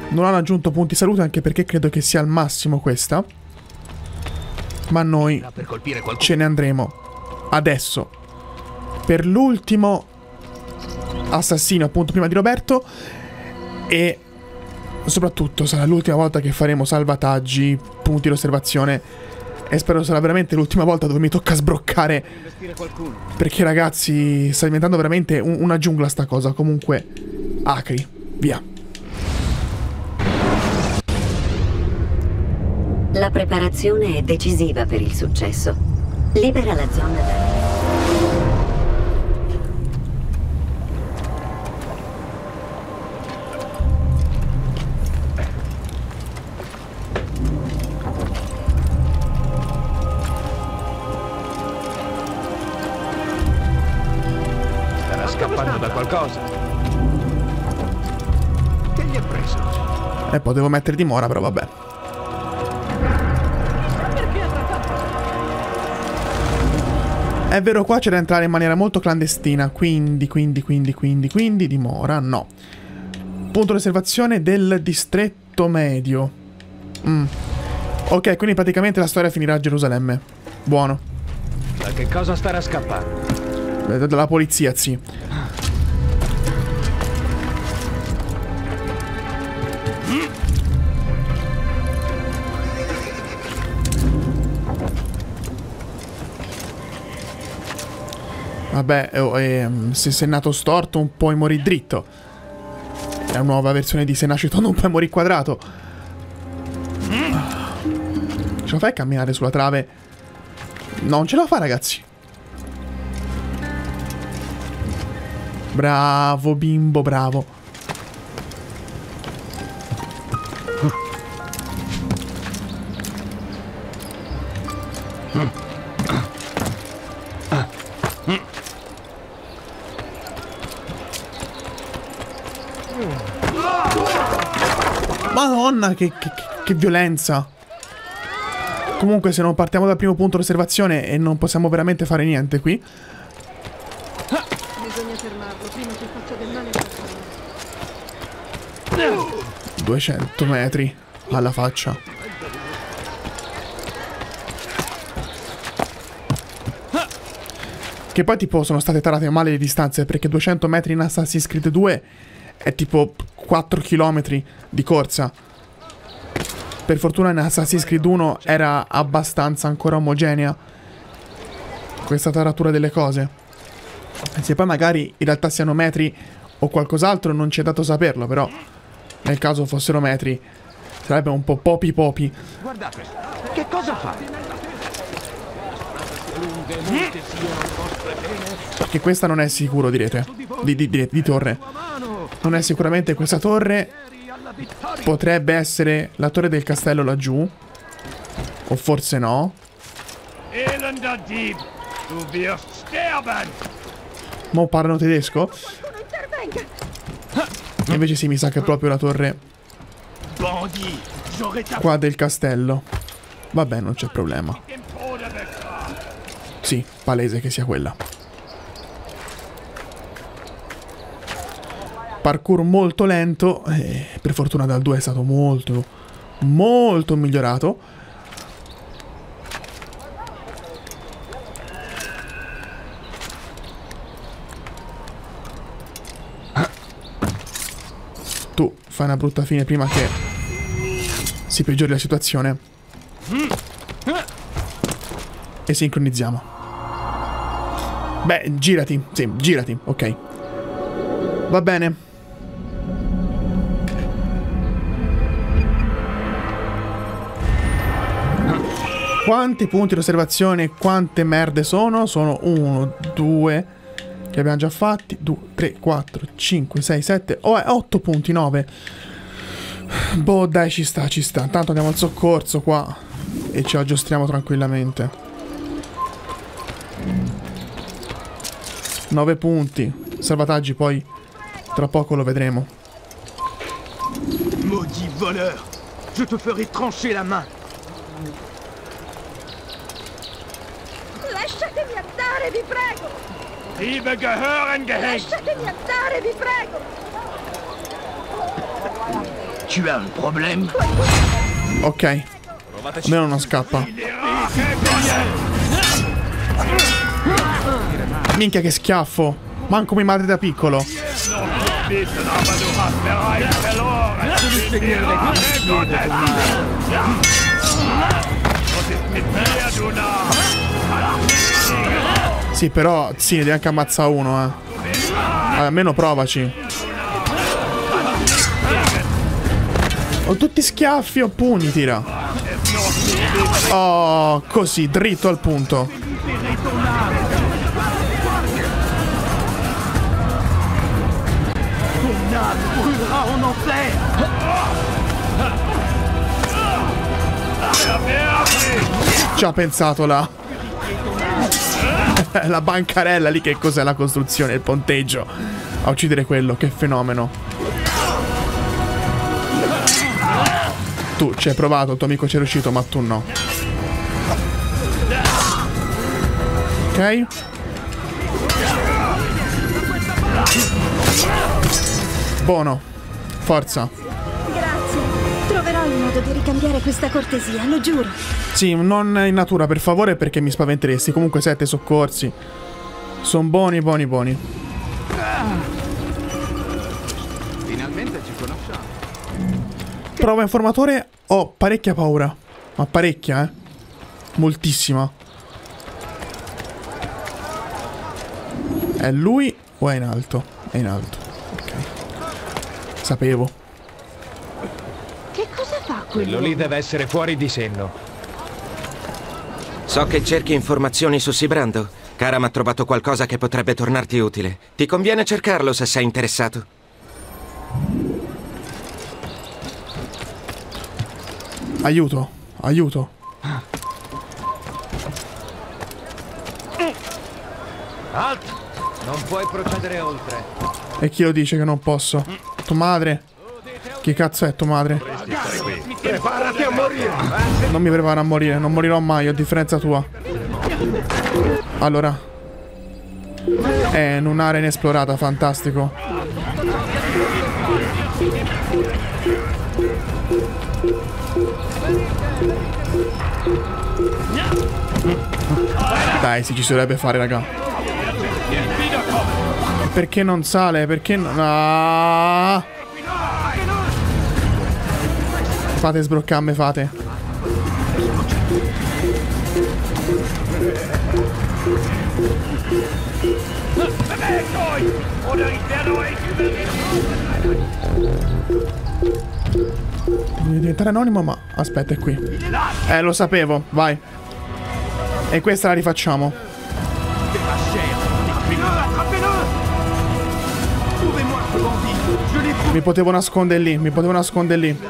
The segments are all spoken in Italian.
Non hanno aggiunto punti salute, anche perché credo che sia al massimo questa. Ma noi ce ne andremo adesso per l'ultimo assassino, appunto, prima di Roberto. E soprattutto sarà l'ultima volta che faremo salvataggi, punti di osservazione. E spero sarà veramente l'ultima volta dove mi tocca sbroccare, perché ragazzi sta diventando veramente una giungla sta cosa. Comunque Acri, via. La preparazione è decisiva per il successo. Libera la zona da... Starà scappando da qualcosa. Che gli ha preso? Potevo mettere dimora, però vabbè. È vero, qua c'è da entrare in maniera molto clandestina. Quindi dimora, no. Punto di osservazione del distretto medio. Ok, quindi praticamente la storia finirà a Gerusalemme. Buono. Da che cosa starà scappando? Dalla polizia, sì. Vabbè, se sei nato storto non puoi morire dritto. È una nuova versione di se nasci tondo non puoi morire quadrato. Ce la fai a camminare sulla trave? Non ce la fa, ragazzi. Bravo, bimbo, bravo. Madonna, che violenza. Comunque, se non partiamo dal primo punto d'osservazione e non possiamo veramente fare niente qui. Bisogna fermarlo prima che faccia del male a qualcuno. 200 metri alla faccia. Che poi tipo sono state tarate male le distanze, perché 200 metri in Assassin's Creed 2 è tipo 4 km di corsa. Per fortuna in Assassin's Creed 1 era abbastanza ancora omogenea questa taratura delle cose. Se poi magari in realtà siano metri o qualcos'altro non ci è dato saperlo, però nel caso fossero metri sarebbe un po' popi. Guardate, che cosa fa? Perché questa non è sicuro, direte. Di torre. Non è sicuramente questa torre. Potrebbe essere la torre del castello laggiù. O forse no. Mo parlano tedesco. E invece sì, mi sa che è proprio la torre qua del castello. Vabbè, non c'è problema. Sì, palese che sia quella. Parkour molto lento. Per fortuna dal 2 è stato molto migliorato. Tu fai una brutta fine prima che si peggiori la situazione. E sincronizziamo. Beh, girati. Sì, girati. Ok. Va bene. Quanti punti di osservazione, quante merde sono? Sono 1, 2, che abbiamo già fatti, 2, 3, 4, 5, 6, 7, 8 punti, 9. Boh, dai, ci sta. Tanto andiamo al soccorso qua e ci aggiustiamo tranquillamente. 9 punti. Salvataggi poi tra poco lo vedremo. Maudit voleur, je te ferai trancher la main. Lasciatemi andare, vi prego! Liebe gehören gehängt. Lasciatemi andare, vi prego! Ok. Almeno non scappa. Minchia che schiaffo. Manco mi madre da piccolo. Sì, però sì, devi anche ammazzare uno, almeno provaci. Ho tutti schiaffi o pugni, tira. Oh, così, dritto al punto. Ci ha pensato là. La bancarella lì, che cos'è la costruzione, il ponteggio. A uccidere quello, che fenomeno. Tu ci hai provato, il tuo amico ci è riuscito, ma tu no. Ok. Buono. Forza. Grazie. Troverò il modo di ricambiare questa cortesia, lo giuro. Sì, non in natura, per favore, perché mi spaventeresti. Comunque 7 soccorsi. Sono buoni, buoni, buoni. Finalmente ci conosciamo. Prova informatore, ho parecchia paura. Ma parecchia, moltissima. È lui o è in alto? È in alto. Ok. Sapevo. Che cosa fa Quello lì deve essere fuori di senno. So che cerchi informazioni su Sibrando. Karam ha trovato qualcosa che potrebbe tornarti utile. Ti conviene cercarlo se sei interessato. Aiuto, aiuto. Alt! Non puoi procedere oltre. E chi lo dice che non posso? Tua madre? Chi cazzo è tua madre? Preparati a morire! Non mi preparo a morire, non morirò mai, a differenza tua. Allora. In un'area inesplorata, fantastico. Dai, sì, ci si dovrebbe fare, raga. Perché non sale? Perché non... Ah! Fate sbroccarmi, fate. Devi diventare anonimo, ma aspetta, è qui. Lo sapevo, vai. E questa la rifacciamo. Mi potevo nascondere lì, mi potevo nascondere lì.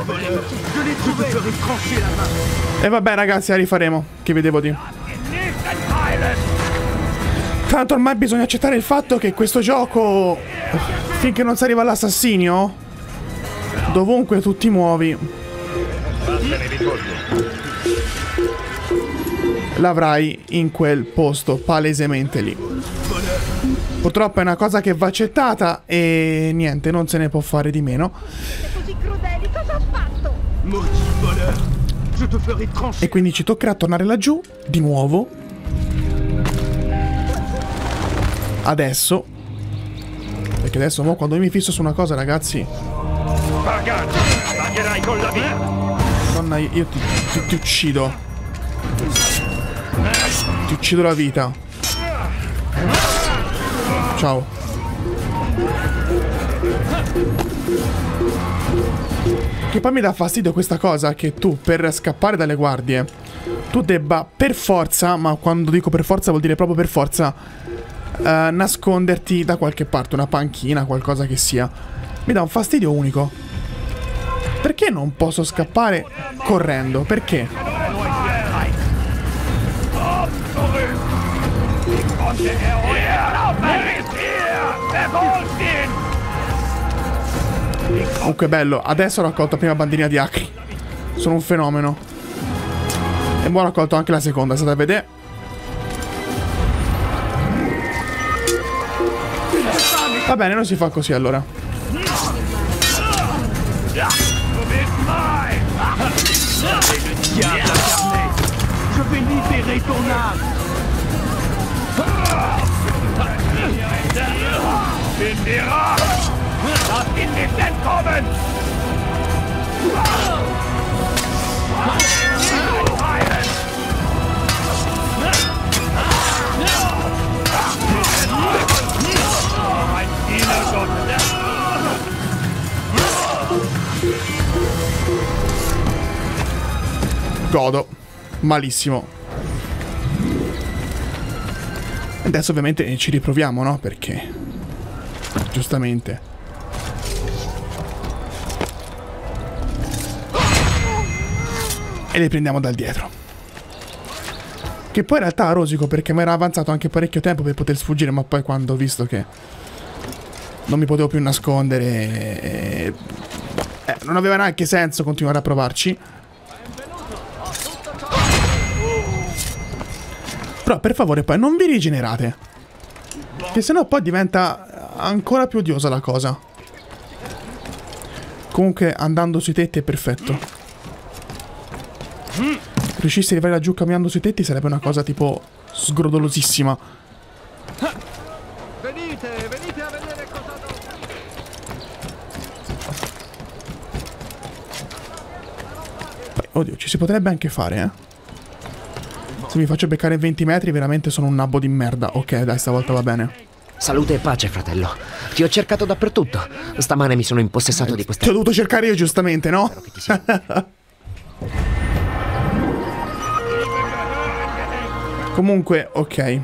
E vabbè ragazzi, la rifaremo. Che vi devo dire? Tanto ormai bisogna accettare il fatto che questo gioco, finché non si arriva all'assassinio, dovunque tu ti muovi, l'avrai in quel posto, palesemente lì. Purtroppo è una cosa che va accettata e niente, non se ne può fare di meno. così crudeli, cosa ho fatto? E quindi ci toccherà tornare laggiù di nuovo. Adesso. Perché adesso quando mi fisso su una cosa, ragazzi, Pagherai con la vita! Donna, io ti uccido. Ti uccido la vita. Ciao. Che poi mi dà fastidio questa cosa, che tu per scappare dalle guardie tu debba per forza, ma quando dico per forza vuol dire proprio per forza, nasconderti da qualche parte, una panchina, qualcosa che sia. Mi dà un fastidio unico. Perché non posso scappare correndo? Perché? Comunque bello, adesso ho raccolto la prima bandierina di Acri. Sono un fenomeno. E ora ho raccolto anche la seconda, state a vedere. Va bene, non si fa così allora. Je vais libérer ton âme. Finira! Lass ihn nicht entkommen! Ein Dienergott! Godo. Malissimo. Adesso ovviamente ci riproviamo, no? Perché giustamente. E le prendiamo dal dietro. Che poi in realtà rosico, perché mi era avanzato anche parecchio tempo per poter sfuggire, ma poi quando ho visto che non mi potevo più nascondere, non aveva neanche senso continuare a provarci. Però per favore poi non vi rigenerate, che sennò poi diventa ancora più odiosa la cosa. Comunque andando sui tetti è perfetto. Riuscissi ad arrivare laggiù camminando sui tetti sarebbe una cosa tipo sgrodolosissima. Venite a vedere cosa Poi, oddio, ci si potrebbe anche fare, Se mi faccio beccare 20 metri veramente sono un nabbo di merda. Ok, dai, stavolta va bene. Salute e pace, fratello. Ti ho cercato dappertutto. Stamane mi sono impossessato di questa... Ti ho dovuto cercare io, giustamente, no? Spero che ti sia... Comunque, ok.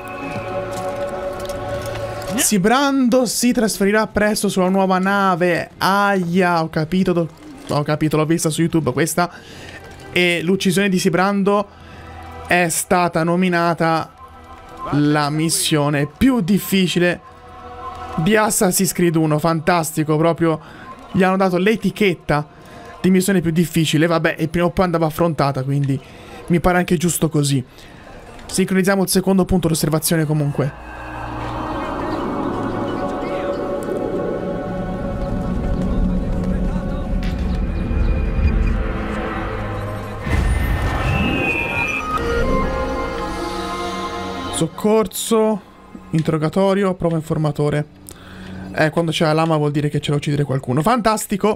Sibrando si trasferirà presto sulla nuova nave. Aia, ho capito, l'ho vista su YouTube questa. E l'uccisione di Sibrando è stata nominata la missione più difficile di Assassin's Creed 1. Fantastico, proprio gli hanno dato l'etichetta di missione più difficile. Vabbè, e prima o poi andava affrontata, quindi mi pare anche giusto così. Sincronizziamo il secondo punto d'osservazione comunque. Soccorso, interrogatorio, prova informatore. Quando c'è la lama vuol dire che c'è da uccidere qualcuno. Fantastico!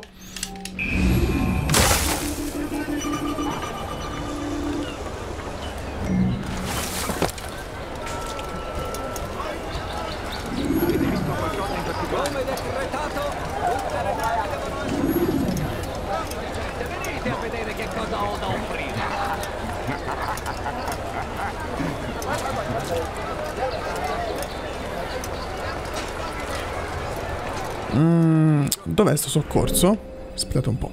Dov'è sto soccorso? Aspettate un po'.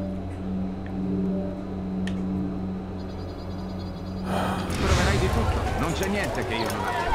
Proverai di tutto, non c'è niente che io non abbia.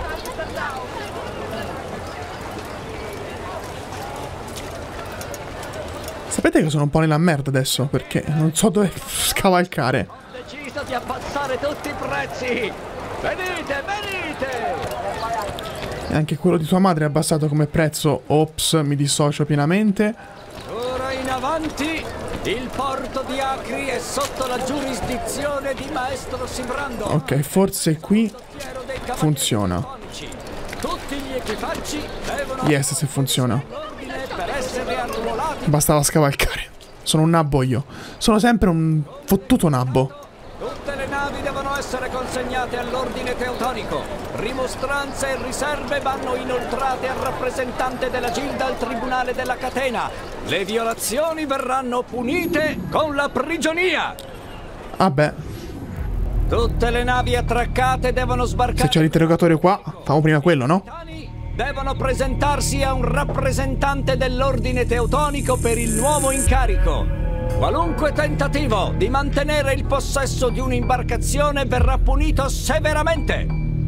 Sapete che sono un po' nella merda adesso, perché non so dove scavalcare. Ho deciso di abbassare tutti i prezzi! Venite, venite! E anche quello di tua madre è abbassato come prezzo. Ops, mi dissocio pienamente. Ora in avanti, il porto di Acri è sotto la giurisdizione di Maestro Sibrando. Ok, forse qui funziona. Tutti gli equipaggi devono... Yes, se funziona. per essere arruolati. Bastava scavalcare. Sono un nabbo io. Sono sempre un fottuto nabbo. Tutte le navi devono essere consegnate all'ordine teutonico. Rimostranze e riserve vanno inoltrate al rappresentante della Gilda al tribunale della catena. Le violazioni verranno punite con la prigionia. Ah beh. Tutte le navi attraccate devono sbarcare. Se c'è l'interrogatorio qua, famo prima quello, no? Devono presentarsi a un rappresentante dell'ordine teutonico per il nuovo incarico. Qualunque tentativo di mantenere il possesso di un'imbarcazione verrà punito severamente.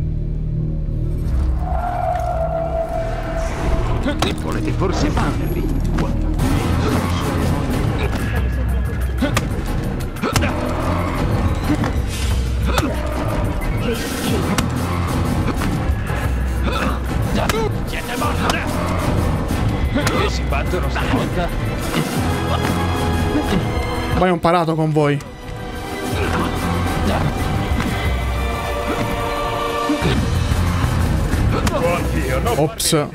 Volete forse battervi? Siete morti! E si battono stavolta? Poi ho imparato con voi. Ops.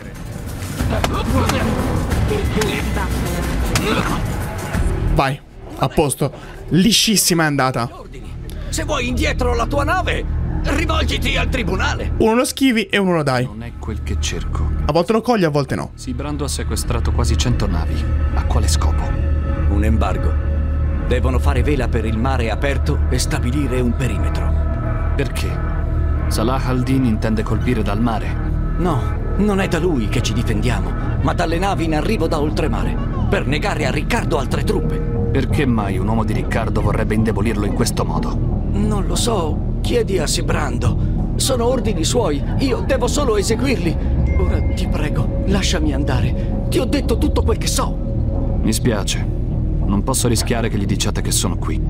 Vai, a posto. Liscissima è andata. Se vuoi indietro la tua nave, rivolgiti al tribunale. Uno lo schivi e uno lo dai. Non è quel che cerco. A volte lo cogli, a volte no. Sibrando ha sequestrato quasi 100 navi. A quale scopo? Un embargo. Devono fare vela per il mare aperto e stabilire un perimetro. Perché? Salah al-Din intende colpire dal mare? No, non è da lui che ci difendiamo, ma dalle navi in arrivo da oltremare, per negare a Riccardo altre truppe. Perché mai un uomo di Riccardo vorrebbe indebolirlo in questo modo? Non lo so, chiedi a Sibrando. Sono ordini suoi, io devo solo eseguirli. Ora ti prego, lasciami andare. Ti ho detto tutto quel che so. Mi spiace. Non posso rischiare che gli diciate che sono qui.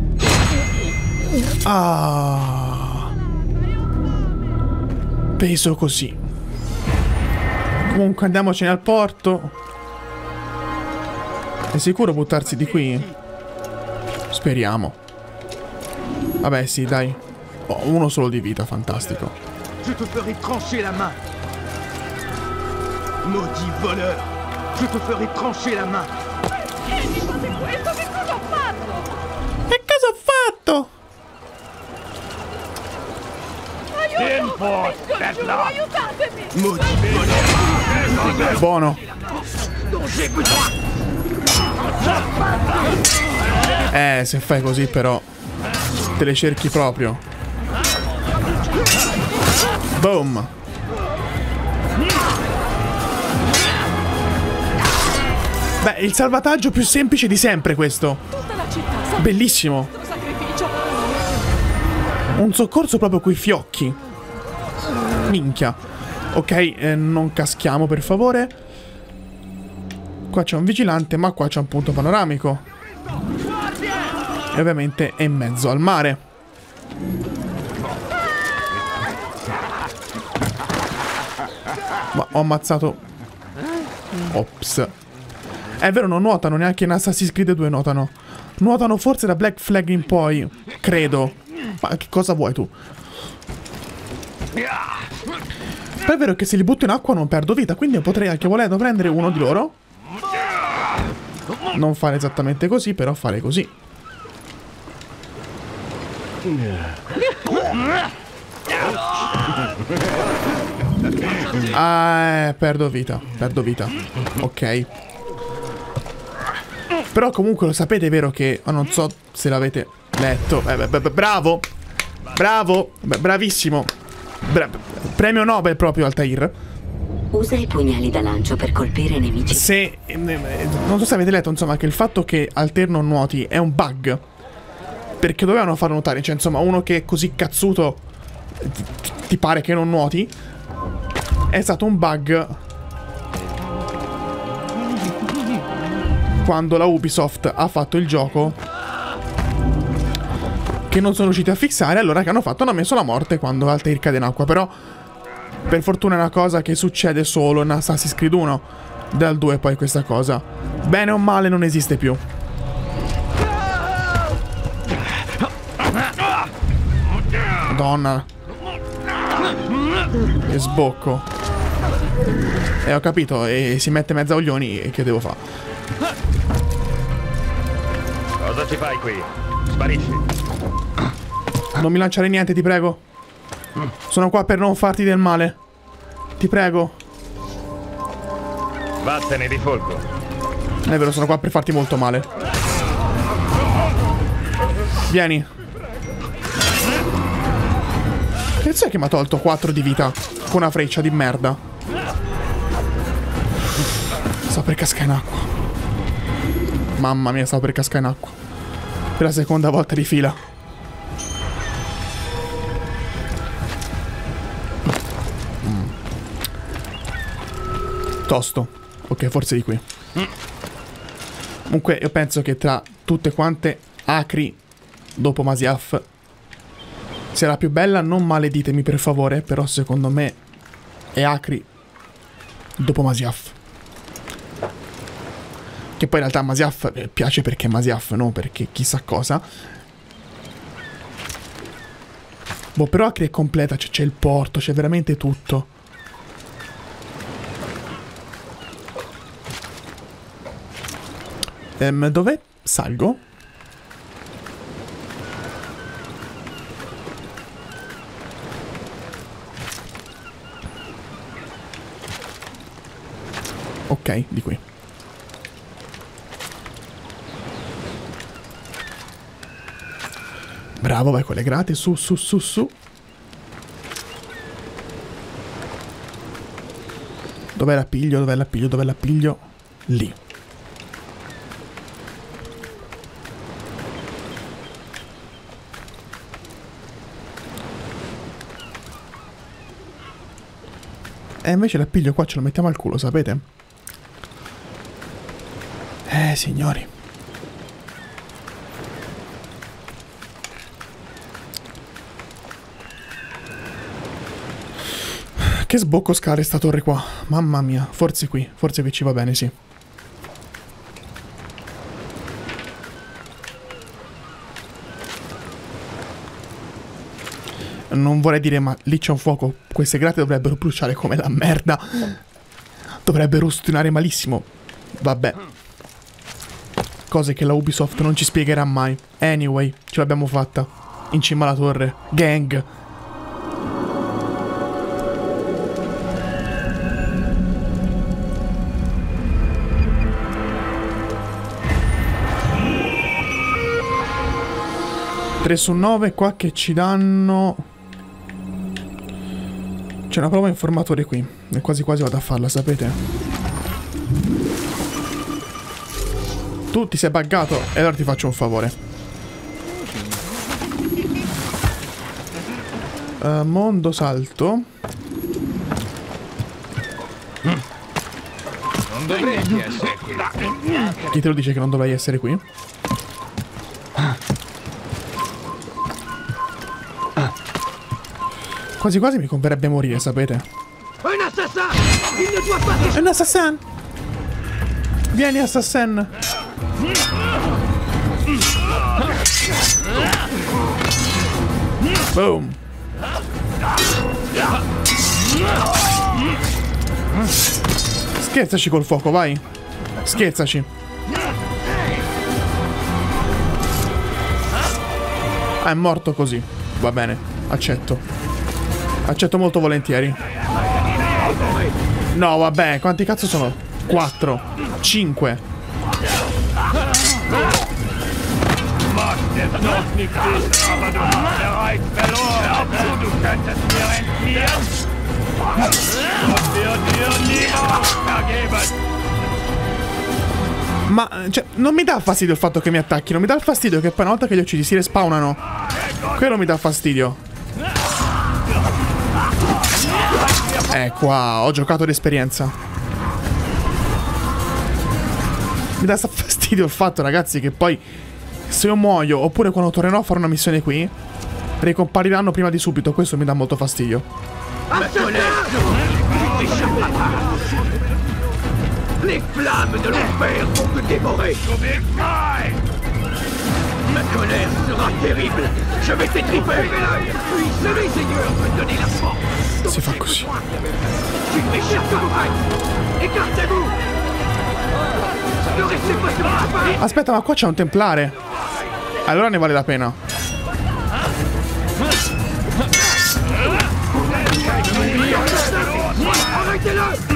Ah. Peso così. Comunque andiamocene al porto. È sicuro buttarsi di qui? Speriamo. Vabbè sì, dai. Oh, uno solo di vita, fantastico. Je te ferai trancher la main. Maudit voleur. Je te ferai trancher la main. Che cosa ho fatto? Buono. Se fai così però te le cerchi proprio. Boom. Beh, il salvataggio più semplice di sempre questo. Bellissimo. Un soccorso proprio coi fiocchi. Minchia. Ok, non caschiamo per favore. Qua c'è un vigilante, ma qua c'è un punto panoramico. E ovviamente è in mezzo al mare. Ma ho ammazzato. Ops. È vero, non nuotano, neanche in Assassin's Creed 2 nuotano. Nuotano forse da Black Flag in poi, credo. Ma che cosa vuoi tu? Però è vero che se li butto in acqua non perdo vita, quindi io potrei anche volendo prendere uno di loro. Non fare esattamente così, però fare così. Perdo vita, ok. Però comunque lo sapete, vero che... non so se l'avete letto. Bravo. Bravo. Bravissimo. Premio Nobel proprio Altair. Usa i pugnali da lancio per colpire i nemici. Se... non so se avete letto, insomma, che il fatto che Altair non nuoti è un bug. Perché dovevano farlo notare. Cioè, insomma, uno che è così cazzuto ti pare che non nuoti. È stato un bug quando la Ubisoft ha fatto il gioco, che non sono riusciti a fissare. Allora che hanno fatto? Hanno messo la morte quando Altair cade in acqua. Però per fortuna è una cosa che succede solo in Assassin's Creed 1. Dal 2 poi questa cosa, bene o male, non esiste più. Madonna. Che sbocco. Ho capito, e si mette mezza oglioni, e che devo fare? Cosa ci fai qui? Sparisci. Non mi lanciare niente, ti prego. Sono qua per non farti del male. Ti prego. Vattene di folco. È vero, sono qua per farti molto male. Vieni. Che sai che mi ha tolto 4 di vita con una freccia di merda? Sto per cascare in acqua. Mamma mia, stavo per cascare in acqua. Per la seconda volta di fila. Tosto. Ok, forse di qui. Comunque io penso che tra tutte quante Acri dopo Masyaf sia la più bella. Non maleditemi per favore, però secondo me è Acri dopo Masyaf. Che poi in realtà Masyaf piace perché Masyaf, non perché chissà cosa. Boh, però Acre è completa, c'è il porto, c'è veramente tutto. Dov'è? Salgo? Ok, di qui. Bravo, vai con le grate, su, su, su, su. Dov'è l'appiglio? Dov'è l'appiglio? Dov'è l'appiglio? Lì. E invece l'appiglio qua ce lo mettiamo al culo, sapete? Signori. Che sbocco scale sta torre qua. Mamma mia. Forse qui ci va bene, sì. Non vorrei dire, ma lì c'è un fuoco. Queste grate dovrebbero bruciare come la merda. Dovrebbero ustionare malissimo. Vabbè. Cose che la Ubisoft non ci spiegherà mai. Anyway, ce l'abbiamo fatta. In cima alla torre. Gang. Tre su 9 qua che ci danno. C'è una prova informatore qui. E quasi quasi vado a farla, sapete? Tu ti sei buggato e allora ti faccio un favore. Mondo salto. Non dovresti essere qui. Chi te lo dice che non dovrei essere qui? Quasi quasi mi converrebbe morire, sapete? Un assassin! Un assassin! Vieni, assassin! Boom! Scherzaci col fuoco, vai! Scherzaci! Ah, è morto così. Va bene, accetto. Accetto molto volentieri. No, vabbè, quanti cazzo sono? 4, 5. Ma, cioè, non mi dà fastidio il fatto che mi attacchino. Mi dà il fastidio che poi una volta che li uccidi si respawnano. Quello mi dà fastidio. Qua, ho giocato d'esperienza. Mi dà fastidio il fatto, ragazzi, che poi se io muoio, oppure quando tornerò a fare una missione qui, ricompariranno prima di subito. Questo mi dà molto fastidio. Les flammes de l'enfer vont te dévorer. Ma colère sera terrible. Je vais t'étriper. Puisse le Seigneur me donner la force. Si fa così. Tu ne m'échapperas pas. Écartez-vous. Ne restez pas sur ma part. Aspetta, ma qua c'è un templare. Allora ne vale la pena. Arrêtez-le.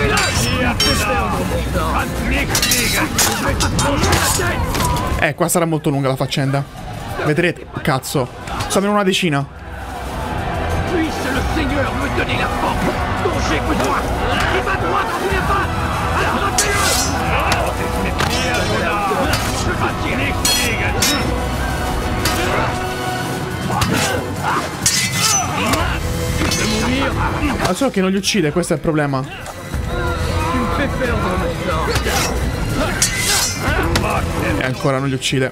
Qua sarà molto lunga la faccenda. Vedrete, cazzo. Siamo in una decina. Puisse le Seigneur me donner la force dont j'ai besoin. Il va droit dans une patte. Alors Ma solo che non li uccide, questo è il problema. E ancora non li uccide.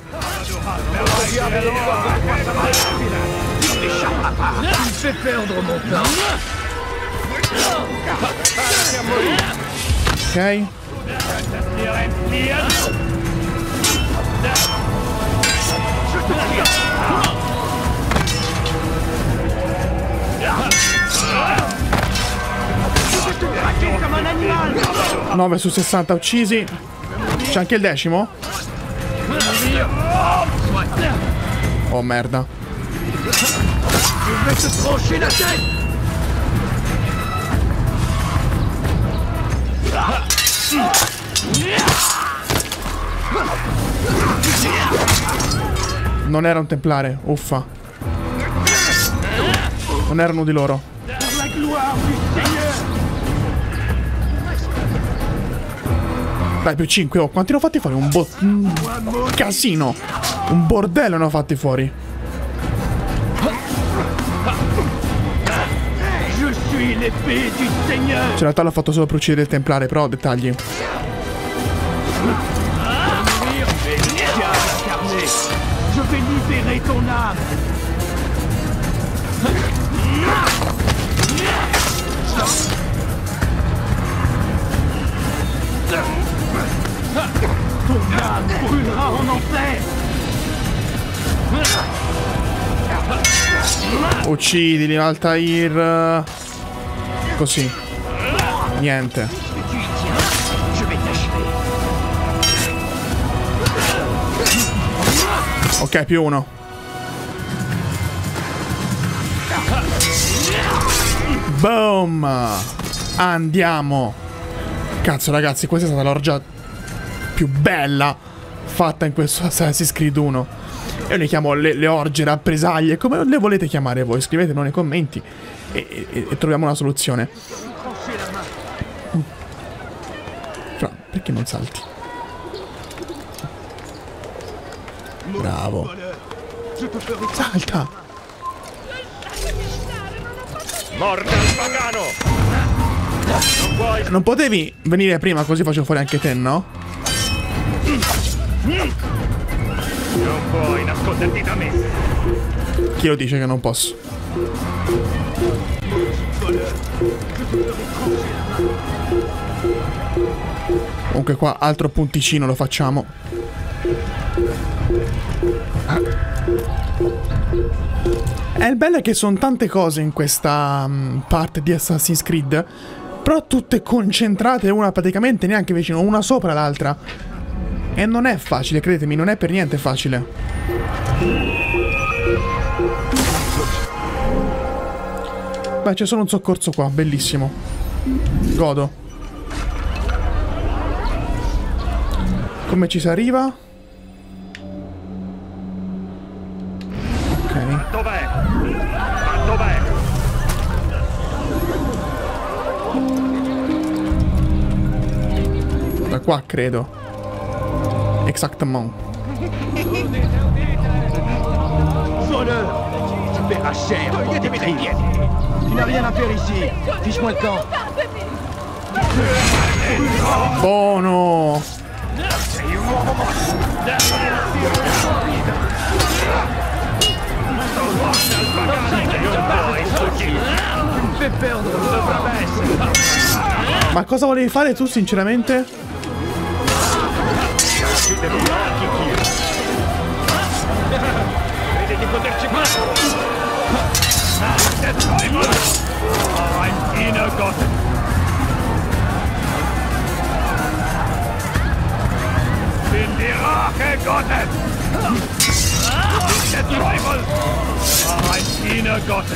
Ok. Nove su 60 uccisi. C'è anche il 10º? Oh merda. Non era un templare, uffa. Non erano di loro. Dai, più 5. Oh, quanti ne ho fatti fuori? Un casino. Un bordello ne ho fatti fuori. In realtà l'ho fatto solo per uccidere il templare, però dettagli. Uccidili, Altair. Così. Niente. Ok, più 1. Boom. Andiamo. Cazzo ragazzi, questa è stata l'orgia più bella fatta in questo Assassin's Creed 1. Io le chiamo le orge, rappresaglie, come le volete chiamare voi, scrivetemelo nei commenti e troviamo una soluzione. Perché non salti? Bravo. Salta. Morda il pagano! Non potevi venire prima così faccio fuori anche te, no? Non puoi nasconderti da me. Chi lo dice che non posso? Comunque qua altro punticino lo facciamo. Il bello è che sono tante cose in questa parte di Assassin's Creed, però tutte concentrate una praticamente neanche vicino, una sopra l'altra. E non è facile, credetemi, non è per niente facile. Beh, c'è solo un soccorso qua, bellissimo. Godo. Come ci si arriva? Ok. Dov'è? Dov'è? Da qua, credo. Exactement. Voleur! Tu paieras cher pour tes crimes. Tu n'as rien à faire ici. Fiche-moi le camp. Buono! Ma cosa volevi fare tu, sinceramente? Credi di poterci fare? Bin die Rache Gottes! Der Teufel war ein Diener Gottes!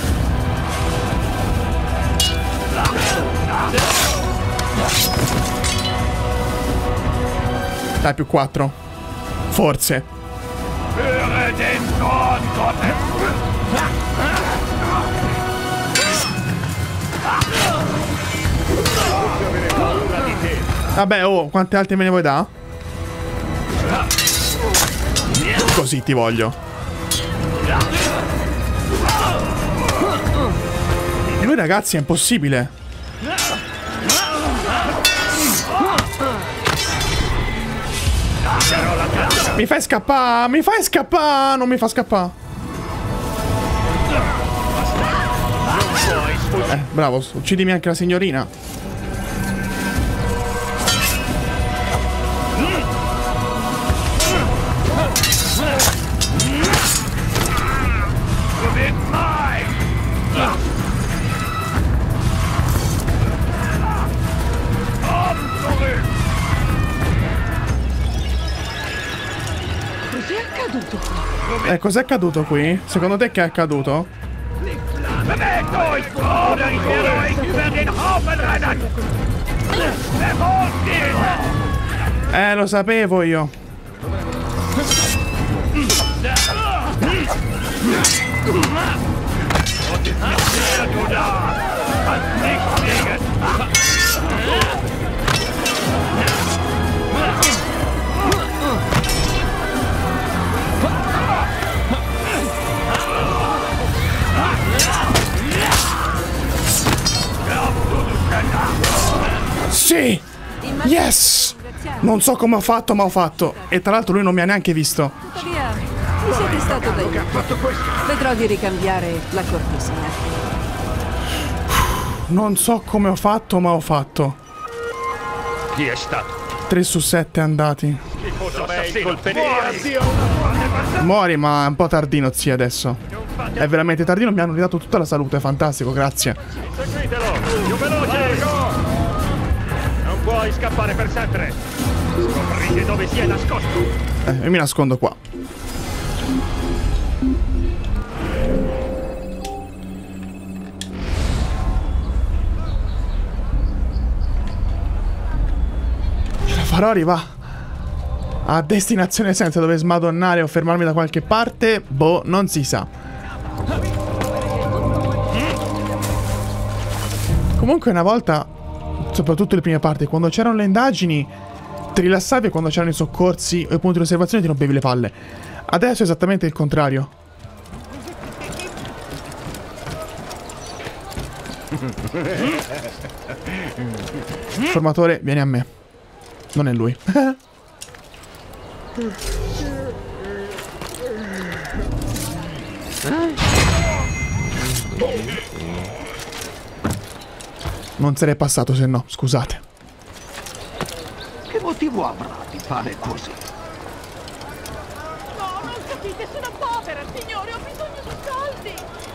Dai, più 4. Forse. Höre den Zorn Gottes! Vabbè, oh, quante altre me ne vuoi da? Così ti voglio. Lui, ragazzi, è impossibile. Mi fai scappare, mi fai scappare, non mi fa scappare. Bravo, uccidimi anche la signorina. Cos'è accaduto qui? Secondo te che è accaduto? Lo sapevo io. Sì! Yes! Non so come ho fatto, ma ho fatto. E tra l'altro lui non mi ha neanche visto. Tuttavia, mi siete stato d'aiuto. Vedrò di ricambiare la cortesia. Non so come ho fatto, ma ho fatto. Chi è stato? 3 su 7 andati. Colpevole. Muori, ma è un po' tardino, zia, adesso. È veramente tardino, mi hanno ridato tutta la salute, fantastico, grazie. Seguitelo, più veloce! Non puoi scappare per sempre. Scoprite dove si è nascosto. Io mi nascondo qua. Ce la farò arrivare a destinazione senza dover smadonnare o fermarmi da qualche parte? Boh, non si sa. Comunque una volta, soprattutto le prime parti, quando c'erano le indagini, ti rilassavi e quando c'erano i soccorsi o i punti di osservazione ti rompevi le palle. Adesso è esattamente il contrario. Formatore, vieni a me. Non è lui. Non sarei passato se no, scusate. Che motivo avrà di fare così? No, non capite, sono povera, signore, ho bisogno di soldi.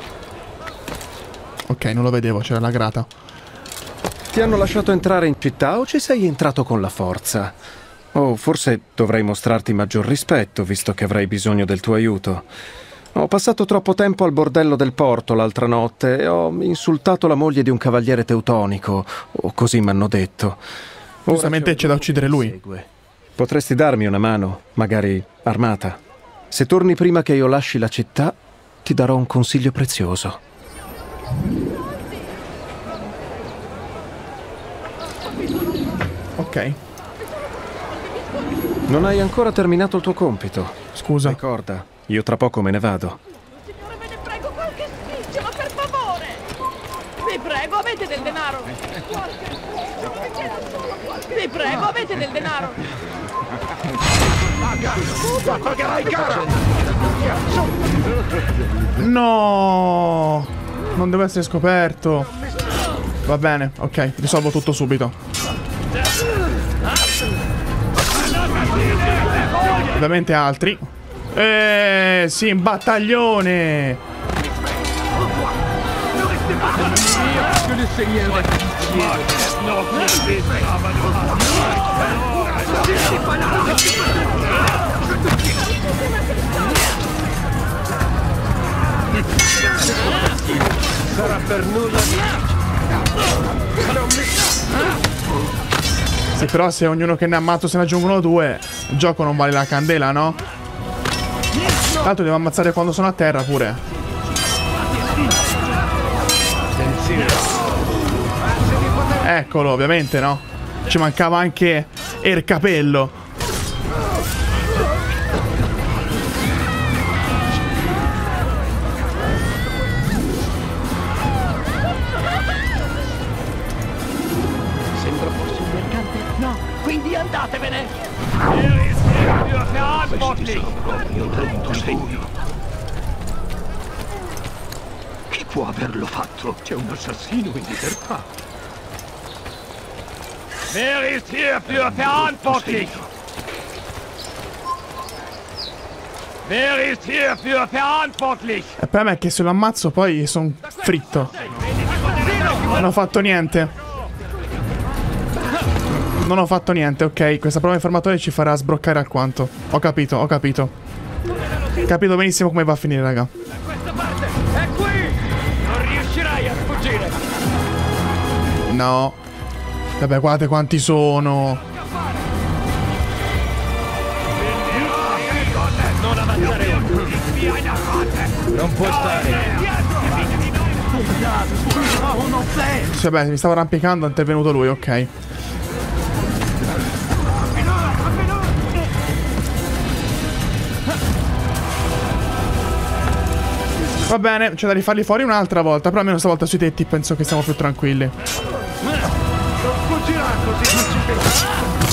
Ok, non lo vedevo, c'era la grata. Ti hanno lasciato entrare in città o ci sei entrato con la forza? Oh, forse dovrei mostrarti maggior rispetto, visto che avrei bisogno del tuo aiuto. Ho passato troppo tempo al bordello del porto l'altra notte e ho insultato la moglie di un cavaliere teutonico, o così m'hanno detto. Giustamente c'è da uccidere lui. Potresti darmi una mano, magari armata. Se torni prima che io lasci la città, ti darò un consiglio prezioso. Ok. Non hai ancora terminato il tuo compito. Scusa. Ricorda, io tra poco me ne vado. Signore, ve ne prego, qualche spicciolo, per favore. Vi prego, avete del denaro. Vi prego, avete del denaro. Pagherai cara! No! Non deve essere scoperto. Va bene, ok, risolvo tutto subito. Ovviamente altri. Sì, in battaglione. Sarà per nulla Sì, però se ognuno che ne ha ammazzato se ne aggiungono 2, il gioco non vale la candela, no? Tra l'altro devo ammazzare quando sono a terra pure. Eccolo, ovviamente, no? Ci mancava anche il capello. Sembra forse un mercante? No, quindi andatevene! Questi sono proprio brutto segno. Chi può averlo fatto? C'è un assassino in libertà. Wer ist hierfür verantwortlich? Wer ist hierfür verantwortlich? Il problema è che se lo ammazzo poi sono fritto. Non ho fatto niente. Non ho fatto niente, ok. Questa prova informatore ci farà sbroccare alquanto. Ho capito, ho capito. Tra capito benissimo come va a finire, raga. Da questa parte! È qui! Non riuscirai a sfuggire! No. Vabbè, guardate quanti sono. Non avanzare! Non puoi stare! Sì, vabbè, mi stavo arrampicando, è intervenuto lui, ok. Va bene, c'è da rifarli fuori un'altra volta, però almeno stavolta sui tetti penso che siamo più tranquilli. Non fuggirà così, non ci penso.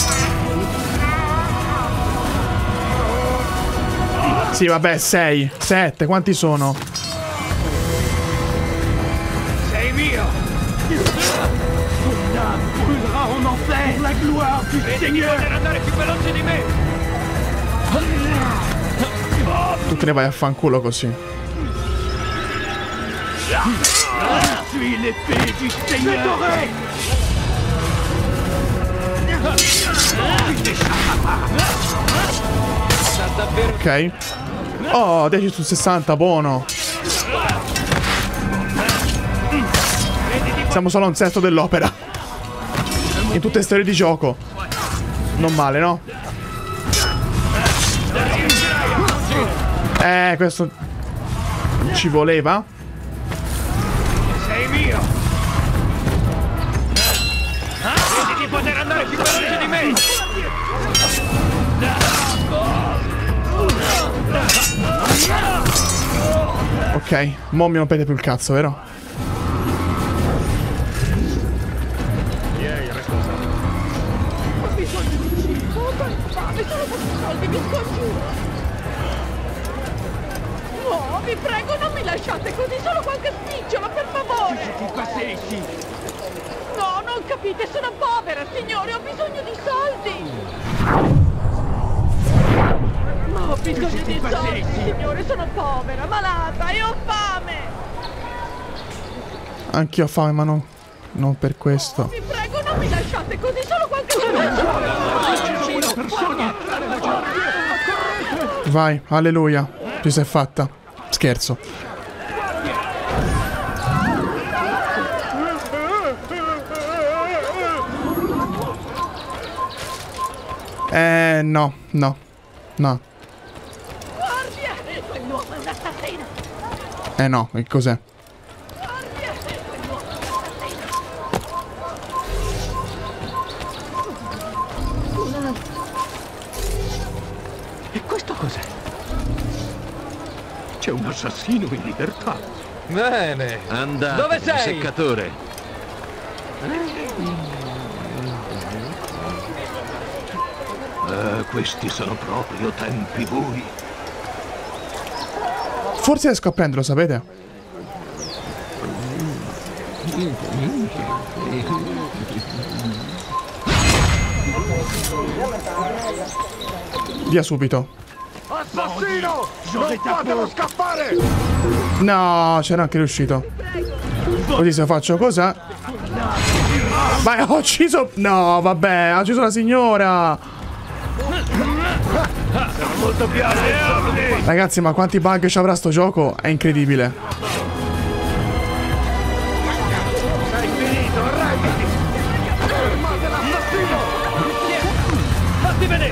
Sì, vabbè, 6, 7, quanti sono? Sei mio! La gloire du Seigneur! Poter andare più veloce di me! Tu te ne vai a fanculo così. Suis l'épée du Seigneur! Ok. Oh, 10 su 60, buono. Siamo solo a un sesto dell'opera. In tutte storie di gioco. Non male, no? Questo ci voleva. Sei mio! Credi di poter andare più veloce di me! Ok, mo mi rompete più il cazzo, vero? Chi è il responsabile? Ho bisogno di cibo, ho tanta fame, sono pochi soldi, mi scongiuro. No, vi prego, non mi lasciate così, solo qualche spicciolo, per favore. Che passetti! No, non capite, sono povera, signore, ho bisogno di soldi. Ho bisogno di soldi, signore, sono povera, malata e ho fame! Anch'io ho fame, ma non per questo. Vi prego, non mi lasciate così, solo qualche persona! Vai, alleluia. Ci sei fatta. Scherzo. No. Guardia! Quell'uomo è un assassino! No, che cos'è? Guardia! Quell'uomo è un assassino! E questo cos'è? C'è un assassino in libertà! Bene, andate, Dove sei? seccatore. Questi sono proprio tempi bui. Forse riesco a prenderlo, sapete? Via subito. Assassino! Non fatelo scappare! No, c'era anche riuscito. Così se faccio cosa? Vai, ho ucciso. No, vabbè, ha ucciso la signora. Sono molto più alti! Ragazzi, ma quanti bug ci avrà sto gioco? È incredibile. Sei finito, arrenditi! Fermate l'assassino! Fatti vedere!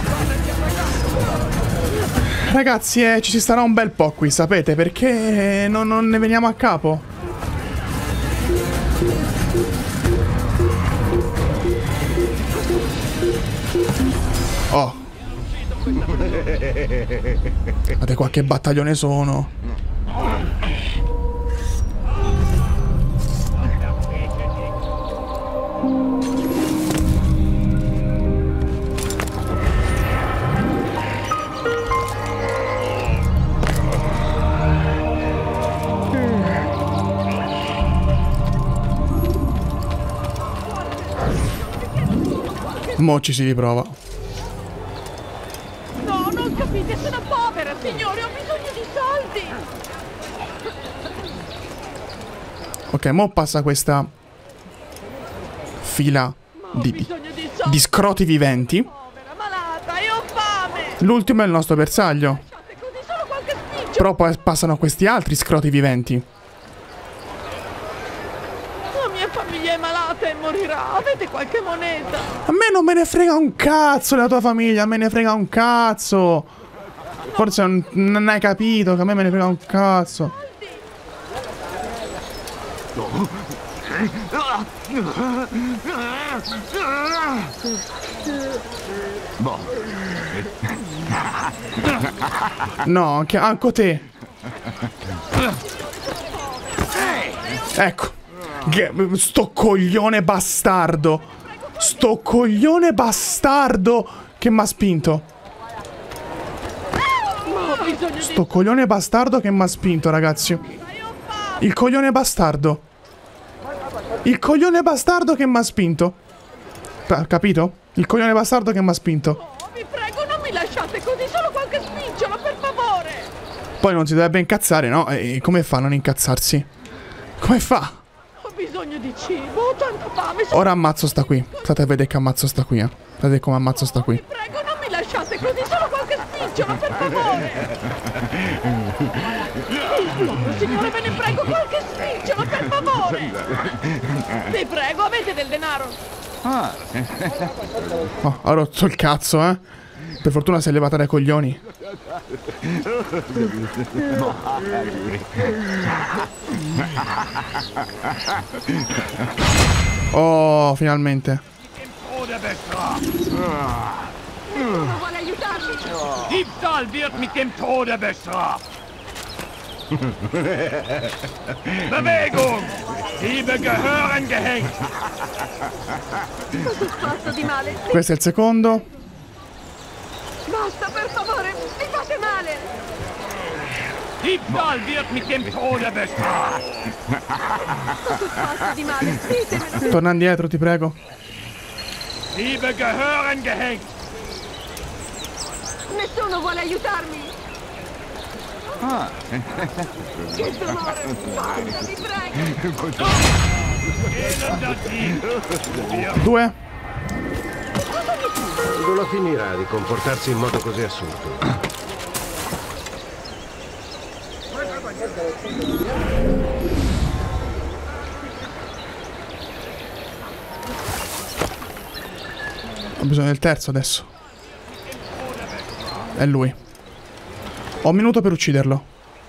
Ragazzi, ci si starà un bel po' qui, sapete? Perché non ne veniamo a capo. Oh. Guardate qualche battaglione sono. Mo ci si riprova. No, non capite, sono povera, signore, ho bisogno di soldi! Ok, mo passa questa fila di scroti viventi. Povera, malata e ho fame! L'ultimo è il nostro bersaglio. Così solo Però poi passano questi altri scroti viventi. La mia famiglia è malata e morirà. Avete qualche moneta? A me non me ne frega un cazzo della tua famiglia, a me ne frega un cazzo. Forse non hai capito che a me ne frega un cazzo. No, anche te. Ecco. Sto coglione bastardo. Sto coglione bastardo che m'ha spinto. Sto coglione bastardo che m'ha spinto, ragazzi. Il coglione bastardo. Il coglione bastardo che m'ha spinto. Capito? Il coglione bastardo che m'ha spinto. Vi prego, non mi lasciate così, solo qualche spicciolo, per favore. Poi non si dovrebbe incazzare, no? E come fa a non incazzarsi? Come fa? Ho bisogno di cibo, ho tanta fame. Ora ammazzo sta qui. State a vedere che ammazzo sta qui, Vedete come ammazzo sta qui. Vi prego, non mi lasciate così, solo qualche spicciolo, per favore. Signore, ve ne prego, qualche spicciolo, per favore. Vi prego, avete del denaro? Oh, ha rotto il cazzo, eh. Per fortuna si è levata dai coglioni. Oh, finalmente. Nessuno vuole aiutarmi. Diebstahl wird mit dem Tode bestraft. Bewegung! Diebe gehören gehängt! Cosa faccio di male? Questo è il secondo. Basta, per favore, mi fate male! Diebstahl wird mit dem Tode bestraft! Cosa faccio di male? Ditemelo! Torna indietro, ti prego. Diebe gehören gehängt! Nessuno vuole aiutarmi! Che dolore! Basta, vi prego! 2. Quando la finirà di comportarsi in modo così assurdo? Ho bisogno del terzo adesso. È lui. Ho un minuto per ucciderlo.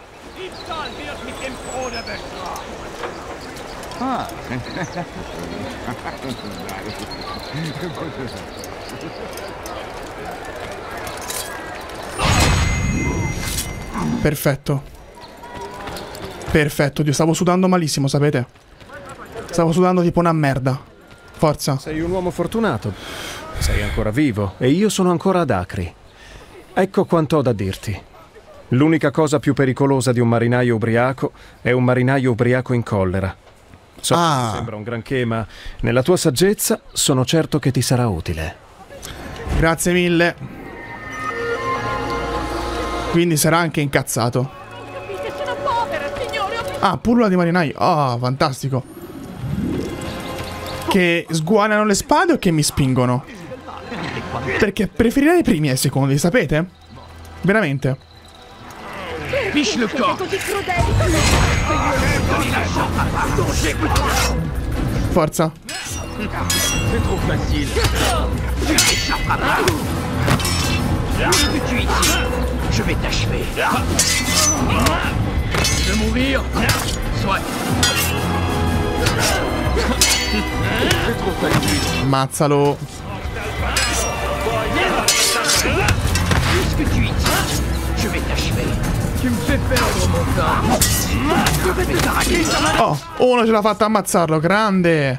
Perfetto. Perfetto, Dio, stavo sudando malissimo, sapete? Stavo sudando tipo una merda. Forza. Sei un uomo fortunato. Sei ancora vivo e io sono ancora ad Acri. Ecco quanto ho da dirti. L'unica cosa più pericolosa di un marinaio ubriaco è un marinaio ubriaco in collera. So che sembra un granché, ma nella tua saggezza sono certo che ti sarà utile. Grazie mille. Quindi sarà anche incazzato. Capite, sono povera, signore! Ah, pullula di marinaio. Oh, fantastico. Che sguagliano le spade o che mi spingono? Perché preferirei i primi ai secondi, sapete? Veramente. Siete così crudeli! Forza. C'est trop facile. Tu t'échapperas pas. Qu'est-ce que tu es ici? Je vais t'achever. Tu veux mourir? Soit. C'est trop facile. Ammazzalo. Qu'est-ce que tu es ici? Je vais t'achever. Tu me fais perdre mon temps. Je vais t'arracher ta main. Oh, uno ce l'ha fatta ammazzarlo, grande.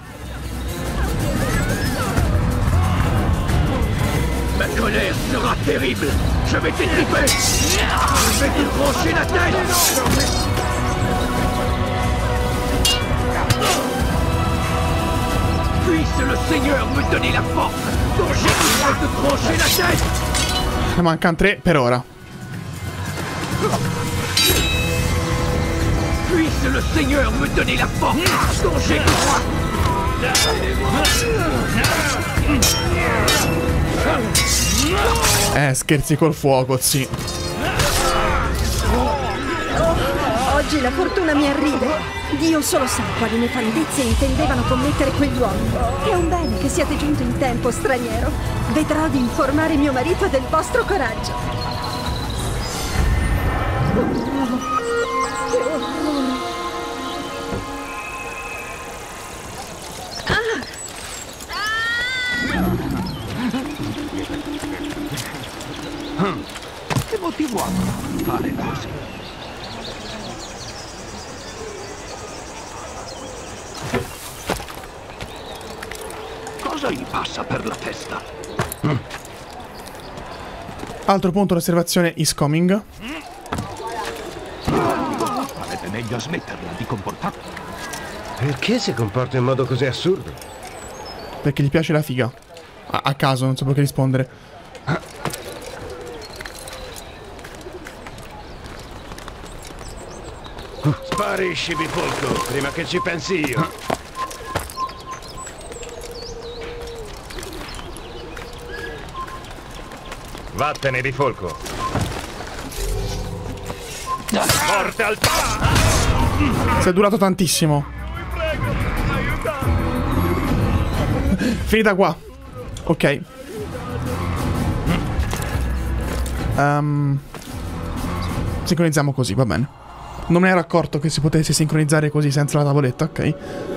Ma colère sera terrible. Je vais t'étriper. Je vais te trancher la tête. Puisse le Seigneur me donner la force dont j'ai besoin de trancher la tête. Ne mancano 3 per ora. Puisse le Seigneur me donner la force dont j'ai besoin. Scherzi col fuoco, sì. Oggi la fortuna mi arriva. Dio solo sa quali nefandezze intendevano commettere quegli uomini. È un bene che siate giunto in tempo, straniero. Vedrò di informare mio marito del vostro coraggio. Che orrore! Che motivo ha di fare così? Cosa gli passa per la testa? Altro punto d'osservazione is coming. Farete meglio a smetterla di comportarsi. Perché si comporta in modo così assurdo? Perché gli piace la figa. A caso, non so perché rispondere. Sparisci, bifolco, prima che ci pensi io. Vattene, bifolco. Morte al Si è durato tantissimo. Finita qua. Ok. Sincronizziamo così, va bene. Non me ne ero accorto che si potesse sincronizzare così senza la tavoletta, ok.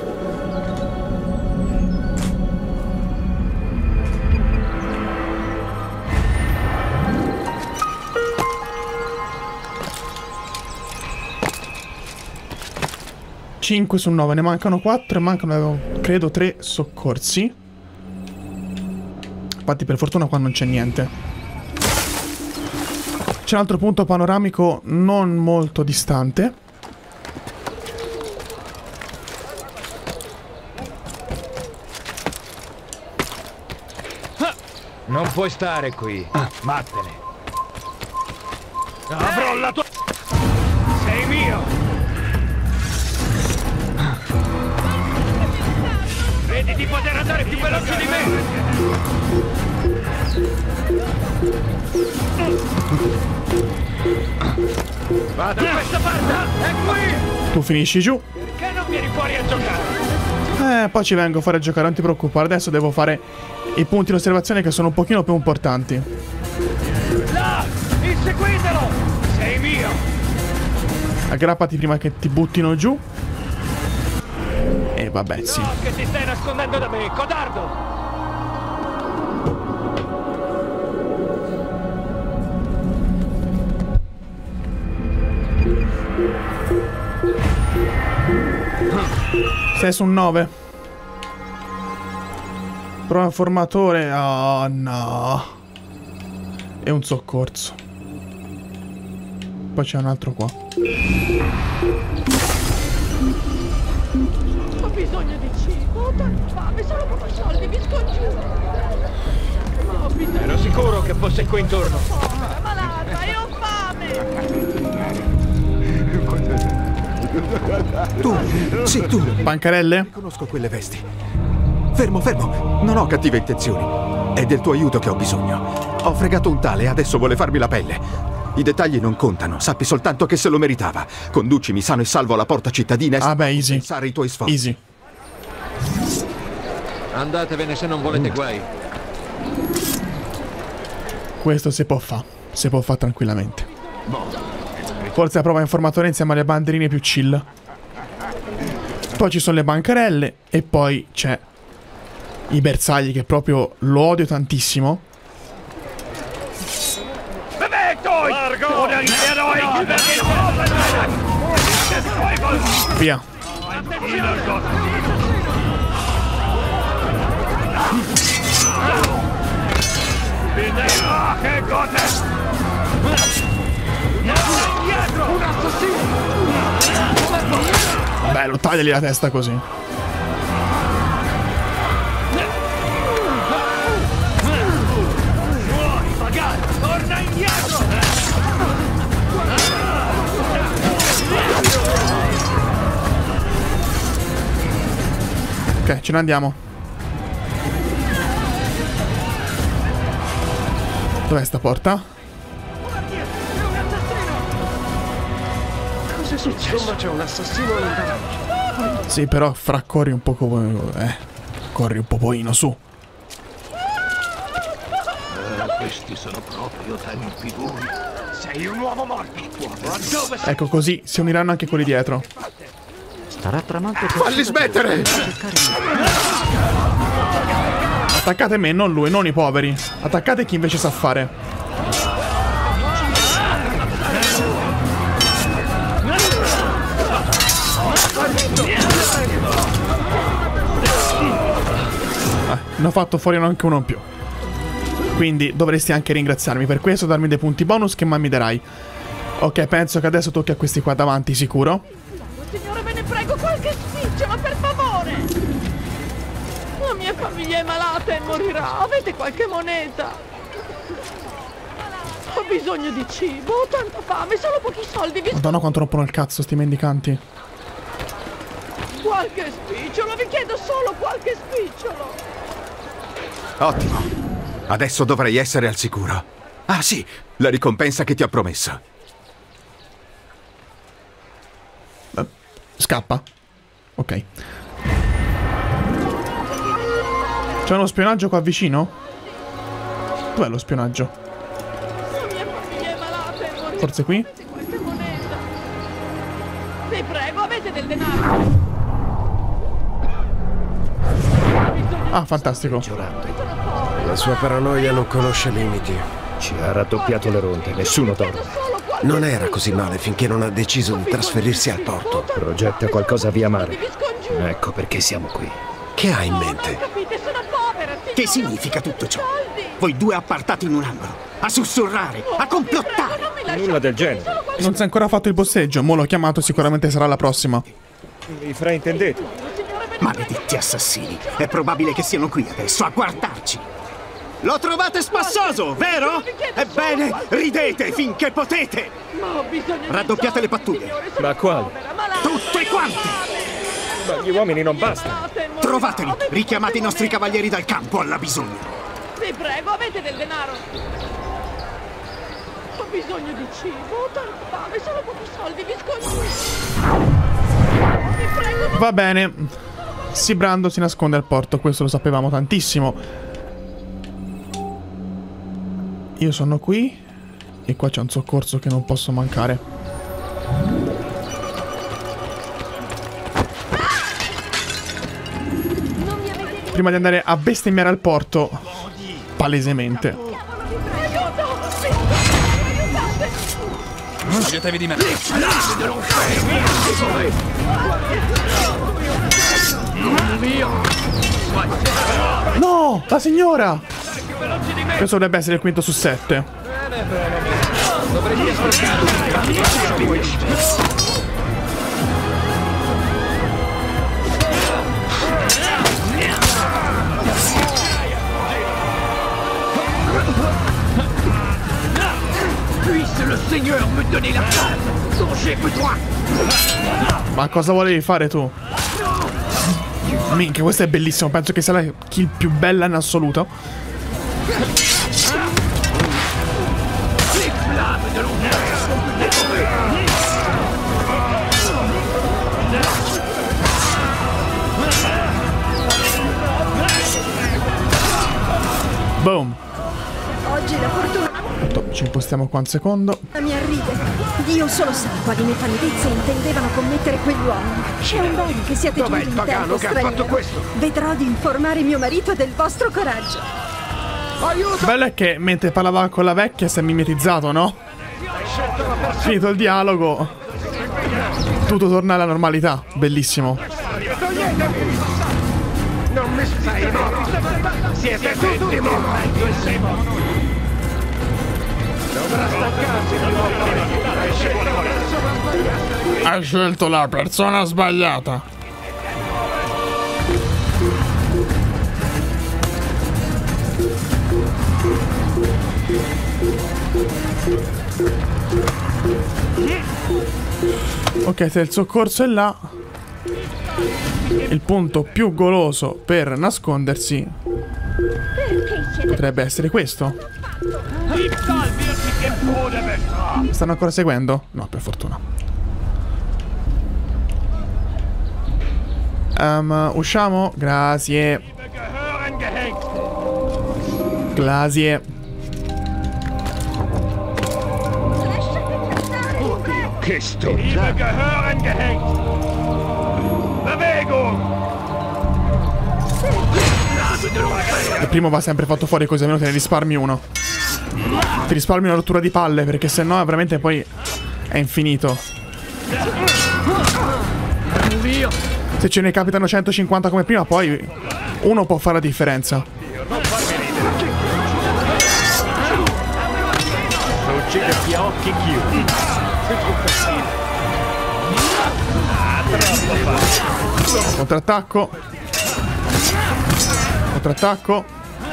Cinque su 9, ne mancano 4 e mancano, credo, 3 soccorsi. Infatti per fortuna qua non c'è niente. C'è un altro punto panoramico non molto distante. Non puoi stare qui. Vattene. Avrò la tua... Sei mio! Vedi di poter andare più veloce di me! Va da questa parte! È qui! Tu finisci giù. Perché non vieni fuori a giocare? Poi ci vengo a fare a giocare, non ti preoccupare. Adesso devo fare i punti di osservazione che sono un pochino più importanti. Là! Inseguitelo! Sei mio! Aggrappati prima che ti buttino giù. E vabbè, sì. No, che ti stai nascondendo da me, codardo! Sei su un 9. Prova informatore. Oh no. E un soccorso. Poi c'è un altro qua. Ho bisogno di cibo, ho tanta fame, sono pochi soldi, vi scongiuro. Ho bisogno. Ero sicuro che fosse qui intorno. Sono malata e ho fame. Tu, sì, tu. Bancarelle? Conosco quelle vesti. Fermo, fermo. Non ho cattive intenzioni. È del tuo aiuto che ho bisogno. Ho fregato un tale e adesso vuole farmi la pelle. I dettagli non contano. Sappi soltanto che se lo meritava. Conducimi sano e salvo alla porta cittadina e easy. pensare ai tuoi sforzi. Easy. Andatevene se non volete guai. Questo si può fare. Si può fare tranquillamente. Forse la prova informatore insieme alle banderine più chill. Poi ci sono le bancarelle. E poi c'è i bersagli, che proprio lo odio tantissimo. Largo! Via. Che cosa? Un assassino! Bello, tagliali la testa così. Vuoi pagare? Torna indietro! Ok, ce ne andiamo. Dov'è sta porta? Cosa successo? Insomma, c'è un assassino lontano. Sì, però fra corri un poco... corri un pochino, su. Questi sono proprio tempi bui. Sei un uomo morto. Ecco, così si uniranno anche quelli dietro. Starà tramando... Falli smettere! Attaccate me, non lui, non i poveri. Attaccate chi invece sa fare. Ne ho fatto fuori anche uno in più. Quindi dovresti anche ringraziarmi per questo, darmi dei punti bonus che mai mi darai. Ok, penso che adesso tocchi a questi qua davanti, sicuro. Signore, ve ne prego, qualche spicciolo, per favore! La mia famiglia è malata e morirà. Avete qualche moneta? Ho bisogno di cibo, ho tanta fame, solo pochi soldi. Madonna quanto rompono il cazzo sti mendicanti. Qualche spicciolo, vi chiedo solo qualche spicciolo. Ottimo. Adesso dovrei essere al sicuro. Ah sì, la ricompensa che ti ho promesso. Scappa. Ok. C'è uno spionaggio qua vicino? Dov'è lo spionaggio? Forse qui? Vi prego, avete del denaro? Ah, fantastico. La sua paranoia non conosce limiti. Ci ha raddoppiato le ronde, nessuno dorme. Non era così male finché non ha deciso di trasferirsi al porto. Progetta qualcosa via mare. Ecco perché siamo qui. Che ha in mente? Che significa tutto ciò? Voi due appartati in un angolo, a sussurrare, a complottare. Nulla del genere. Non si è ancora fatto il bosseggio, mo l'ho chiamato, sicuramente sarà la prossima. Vi fraintendete? Maledetti assassini, è probabile che siano qui adesso a guardarci. Lo trovate spassoso, vero? Ebbene, ridete finché potete. Raddoppiate le pattuglie. Ma quali? Tutte quante! Ma gli uomini non bastano. Trovateli, richiamate i nostri cavalieri dal campo alla bisogno. Vi prego, avete del denaro? Ho bisogno di cibo, ho tanta fame, solo pochi soldi, vi scongiuro. Vi prego. Va bene. Sibrando si nasconde al porto, questo lo sapevamo tantissimo. Io sono qui e qua c'è un soccorso che non posso mancare. Prima di andare a bestemmiare al porto, palesemente. Fidatevi di me. No, la signora! Questo dovrebbe essere il quinto su 7. Dovresti Puisse le Seigneur me donner la force dont j'ai besoin. Ma cosa volevi fare tu? Minchia, questo è bellissimo. Penso che sia la kill più bella in assoluto. Boom. Oggi la fortuna... Ci impostiamo qua un secondo. Mi arriva. Dio solo sa quali nefandezze intendevano commettere quegli uomini. È un bene che siate giunti in tempo, straniero. Vedrò di informare mio marito del vostro coraggio. Il bello è che mentre parlava con la vecchia si è mimetizzato, no? Finito il dialogo, tutto torna alla normalità. Bellissimo. Non mi stai morto. Siete tutti morti. Dovrà staccarsi prima o poi. Hai scelto la persona sbagliata. Ok, se il soccorso è là, il punto più goloso per nascondersi potrebbe essere questo. Stanno ancora seguendo? No, per fortuna. Usciamo? Grazie. Grazie. Che stronza! Il primo va sempre fatto fuori così, almeno te ne risparmi uno. Ti risparmi una rottura di palle, perché sennò veramente poi è infinito. Se ce ne capitano 150 come prima, poi uno può fare la differenza. Non ucciderti a occhi chiusi. Contrattacco. Contrattacco.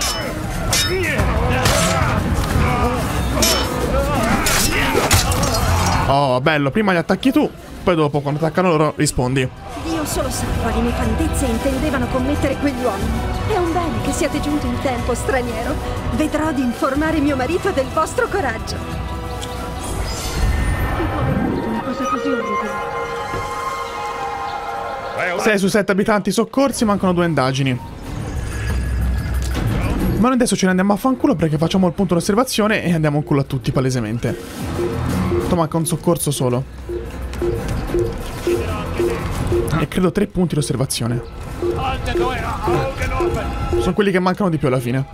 Oh, bello. Prima li attacchi tu, poi dopo, quando attaccano loro, rispondi. Dio solo sa quali nefandezze intendevano commettere quegli uomini. È un bene che siate giunti in tempo, straniero. Vedrò di informare mio marito del vostro coraggio. Una cosa così orribile. 6 su 7 abitanti soccorsi, mancano 2 indagini. Ma noi adesso ce ne andiamo a fanculo perché facciamo il punto d'osservazione e andiamo in culo a tutti palesemente. Manca un soccorso solo. E credo 3 punti d'osservazione. Sono quelli che mancano di più alla fine.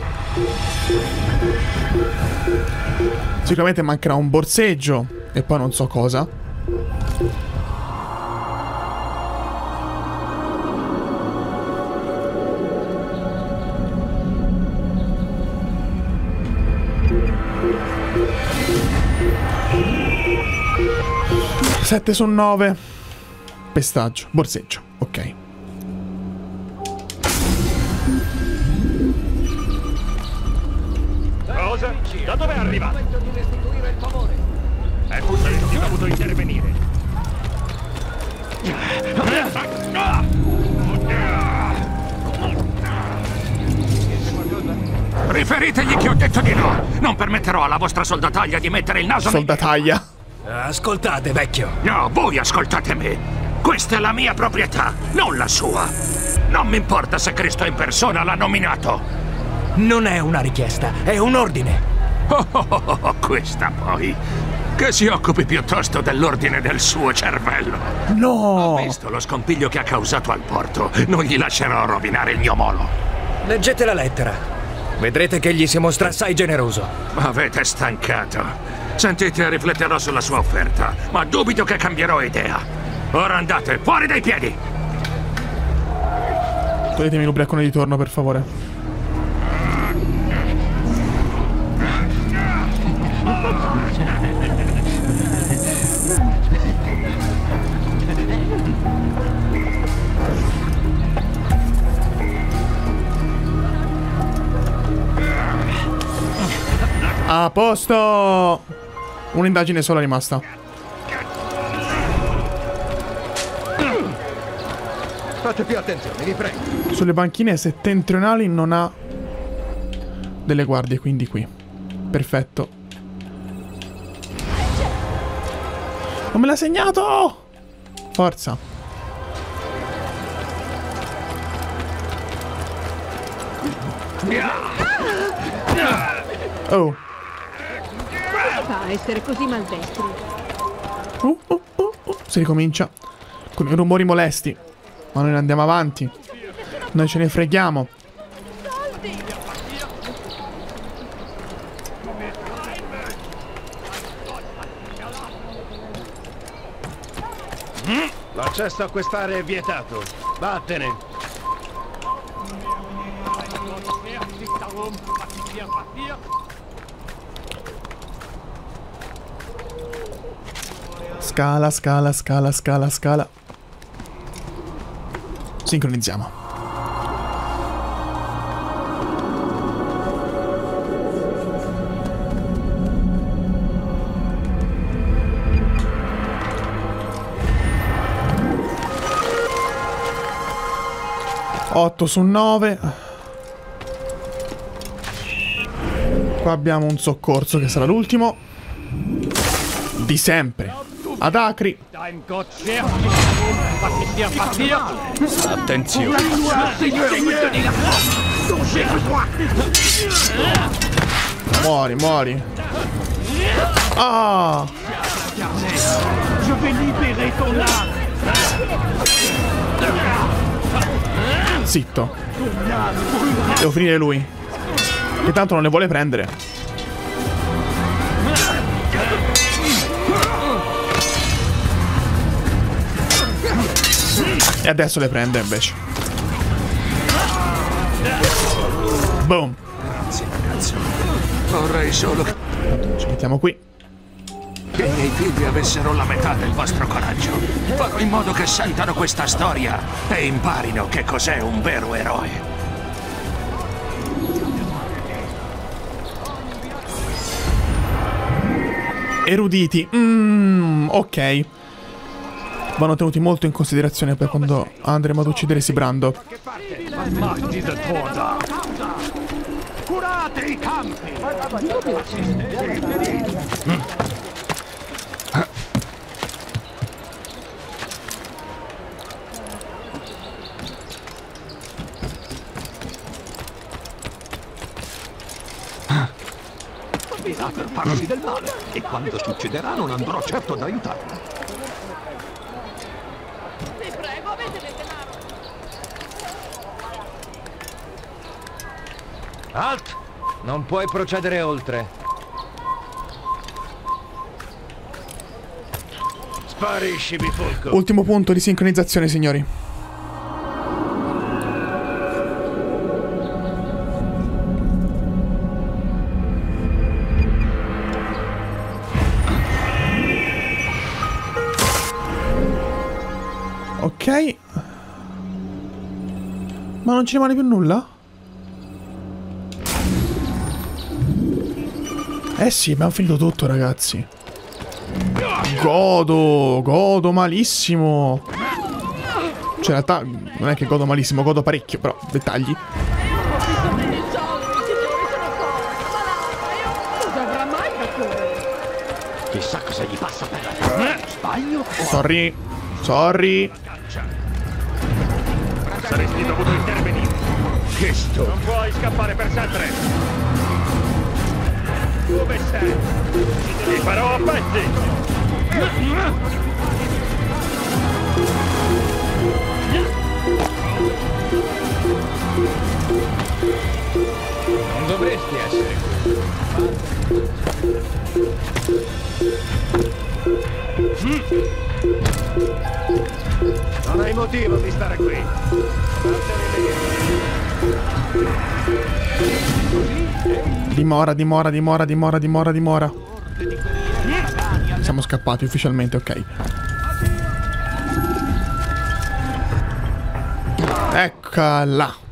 Sicuramente mancherà un borseggio e poi non so cosa. Sette su 9. Pestaggio, borseggio, ok. Cosa? Da dove è arrivato? È così, ho dovuto intervenire. Riferitegli che ho detto di no. Non permetterò alla vostra soldataglia di mettere il naso. Soldataglia. Ascoltate, vecchio. No, voi ascoltate me. Questa è la mia proprietà, non la sua. Non mi importa se Cristo in persona l'ha nominato. Non è una richiesta, è un ordine. Questa poi. Che si occupi piuttosto dell'ordine del suo cervello. No! Ho visto lo scompiglio che ha causato al porto. Non gli lascerò rovinare il mio molo. Leggete la lettera. Vedrete che egli si mostra assai generoso. Avete stancato. Sentite, rifletterò sulla sua offerta, ma dubito che cambierò idea. Ora andate, fuori dai piedi! Toglietemi l'ubriacone di torno, per favore. A posto! Un'indagine sola è rimasta. Fate più attenzione, vi prego. Sulle banchine settentrionali non ha delle guardie, quindi qui. Perfetto. Non me l'ha segnato! Forza. Oh. Fa a essere così maldestri. Si ricomincia con i rumori molesti. Ma noi andiamo avanti. Noi ce ne freghiamo. L'accesso a quest'area è vietato. Vattene. Scala, scala, scala, scala, scala. Sincronizziamo. Otto su 9. Qua abbiamo un soccorso che sarà l'ultimo. Di sempre. Ad Acri. Attenzione. Muori, muori. Ah! Zitto. Devo finire lui. Che tanto non le vuole prendere. E adesso le prende invece. Boom. Grazie ragazzo. Vorrei solo che... Ci mettiamo qui. Che i miei figli avessero la metà del vostro coraggio. Farò in modo che sentano questa storia e imparino che cos'è un vero eroe. Eruditi. Ok. Vanno tenuti molto in considerazione per quando andremo ad uccidere Sibrando. Curate i campi! Avvisate per farvi del male e quando succederà non andrò certo ad aiutarvi. Vi prego, avete del denaro? Halt! Non puoi procedere oltre. Sparisci, bifolco. Ultimo punto di sincronizzazione, signori. Ok. Ma non ci rimane più nulla? Eh sì, abbiamo finito tutto, ragazzi. Godo malissimo. Cioè, in realtà non è che godo malissimo, godo parecchio, però dettagli. Chissà cosa gli passa per la testa. Sbaglio? Sorry. Saresti dovuto intervenire. Che sto? Non puoi scappare per sempre. Dove sei? Ti farò a pezzi. Non dovresti essere qui. Non hai motivo di stare qui. Dimora. Siamo scappati ufficialmente, ok. Eccola.